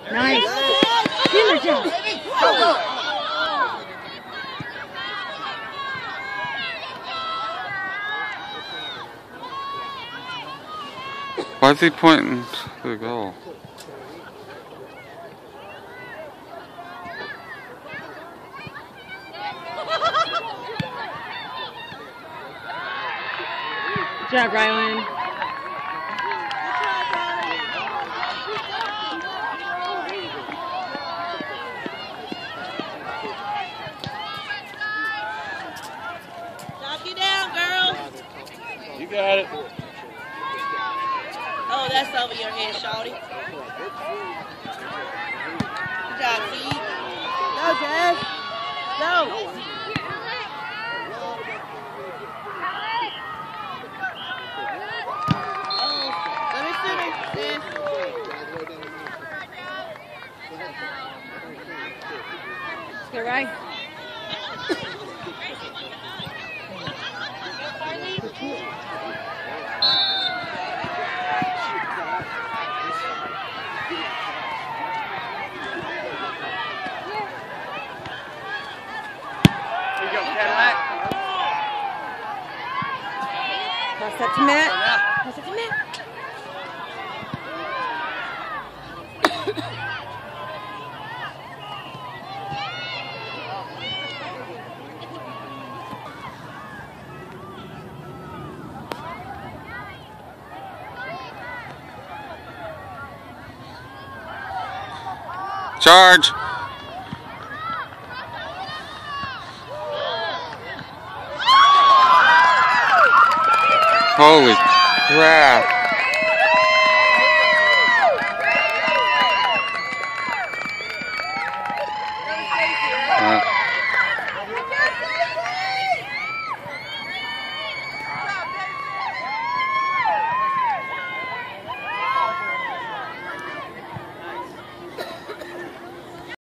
Nice. Killer job. Why is he pointing to the goal? Good job, Rylan. Knock you down, girl. You got it. Oh, that's over your head, shawty. Good job, Keith. Go, Jazz. Go. Oh, let me finish, sis. Let's go, Ray. Pass that to Matt. Pass it to Matt. Charge! Holy crap!